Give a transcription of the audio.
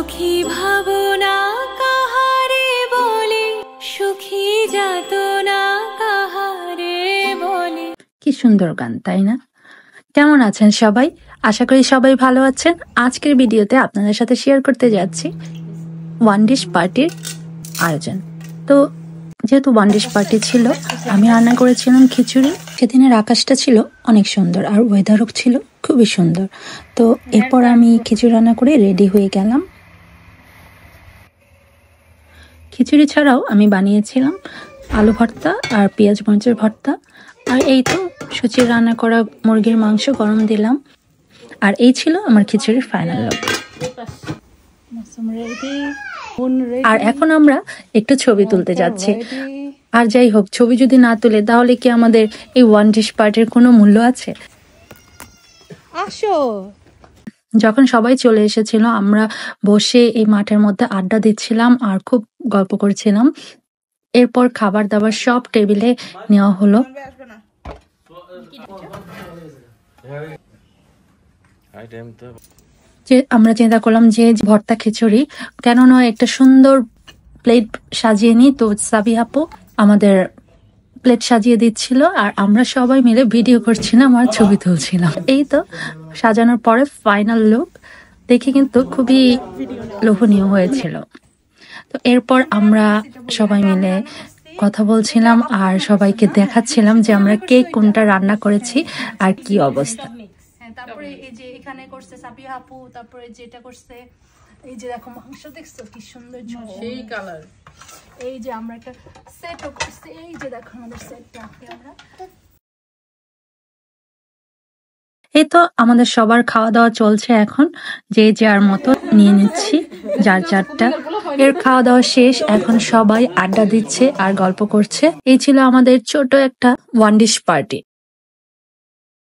সুখী ভাবনা কাহারে বলে, সুখী যাতনা কাহারে বলে। কি সুন্দর গান, তাই না? কেমন আছেন সবাই? আশা করি সবাই ভালো আছেন। আজকের ভিডিওতে আপনাদের সাথে শেয়ার করতে যাচ্ছি ওয়ান ডিশ পার্টির আয়োজন। তো যেহেতু ওয়ান ডিশ পার্টি ছিল, আমি রান্না করেছিলাম খিচুড়ি। সেদিনের আকাশটা ছিল অনেক সুন্দর আর ওয়েদারও ছিল খুবই সুন্দর। তো এরপর আমি খিচুড়ি রান্না করে রেডি হয়ে গেলাম। খিচুড়ি ছাড়াও আমি বানিয়েছিলাম আলু ভর্তা আর পেঁয়াজ মরিচের ভর্তা। আর এই তো সুচির রান্না করা মুরগির মাংস গরম দিলাম। আর এই ছিল আমার খিচুড়ির ফাইনাল লুক। আর এখন আমরা একটু ছবি তুলতে যাচ্ছি। আর যাই হোক, ছবি যদি না তুলে তাহলে কি আমাদের এই ওয়ান ডিশ পার্টির কোনো মূল্য আছে? আসো। যখন সবাই চলে এসেছিল, আমরা বসে এই মাঠের মধ্যে আড্ডা দিচ্ছিলাম আর খুব গল্প করছিলাম। এরপর খাবার দাবার সব টেবিলে নেওয়া হলো। যে আমরা চিন্তা করলাম যে ভর্তা খিচুড়ি কেন নয় একটা সুন্দর প্লেট সাজিয়ে নিই। তো সাবি আপু আমাদের প্লেট সাজিয়ে দিচ্ছিল আর আমরা সবাই মিলে ভিডিও করছিলাম আর ছবি তুলছিলাম। এই তো সাজানোর পরে ফাইনাল লুক দেখে কিন্তু খুবই লোভনীয় হয়েছিল। তো এরপর আমরা সবাই মিলে কথা বলছিলাম আর সবাইকে দেখাচ্ছিলাম যে আমরা কে কোনটা রান্না করেছি আর কি অবস্থা। তারপরে এই যে এখানে করছে সাবি আপু, তারপরে যেটা করছে এই যে দেখো মাংস দেখছো কি সুন্দর সেই কালার। এই যে আমরা একটা সেটও করছি, এই যে দেখো আমাদের সেটটা আমরা। এই তো আমাদের সবার খাওয়া দাওয়া চলছে এখন, যে যার মতো নিয়ে নিচ্ছি যার যারটা। এর খাওয়া দাওয়া শেষ, এখন সবাই আড্ডা দিচ্ছে আর গল্প করছে। এই ছিল আমাদের ছোট একটা ওয়ান ডিশ পার্টি।